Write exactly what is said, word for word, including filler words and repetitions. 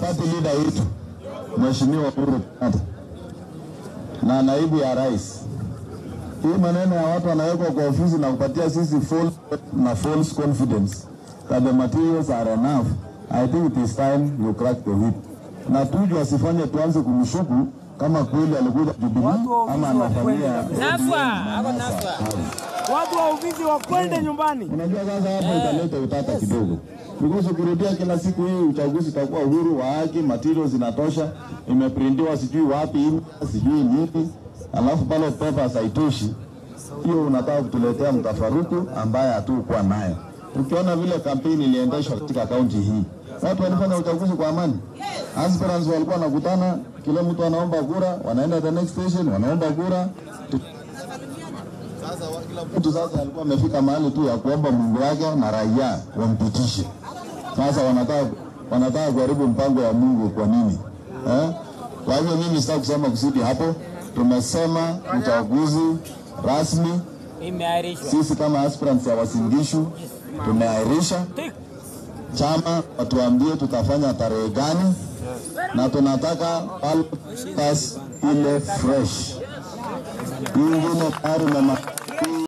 party leader yetu Mheshimiwa Uhuru Kenyatta na naibu ya rais. Hii maneno ya watu wanawekwa kwa ofisi na kupatia sisi false na false confidence that the materials are enough. I think it is time you crack the whip. Na tuju asifanye tuanze kumshuku kama kweli alikuja Jubilee ama anafanyia Naswa, hapo Naswa. Watu wa ofisi wakwende nyumbani. Unajua sasa hapo italeta utata kidogo. Because ukirudia kila siku hii uchaguzi utakuwa uhuru wa haki, materials zinatosha, imeprintiwa sijui wapi, sijui nini, alafu ballot papers haitoshi. Hiyo unataka kutuletea mtafaruku ambaye hatukuwa nayo. Ukiona vile kampeni iliendeshwa katika kaunti hii, watu walifanya uchaguzi kwa amani. Aspirants walikuwa wanakutana, kila mtu anaomba kura, wanaenda the next station, wanaomba kura. Sasa kila mtu sasa alikuwa amefika mahali tu ya kuomba Mungu wake na raia wampitishe. Sasa wanataka wanataka kuharibu mpango wa Mungu kwa nini? Eh? Kwa hivyo mimi sitaki kusema kusudi hapo. Tumesema uchaguzi rasmi imeahirishwa. Sisi kama aspirants ya Uasin Gishu tumeahirisha. Chama watuambie tutafanya tarehe gani, na tunataka ballot ile fresh. Ingine tayari na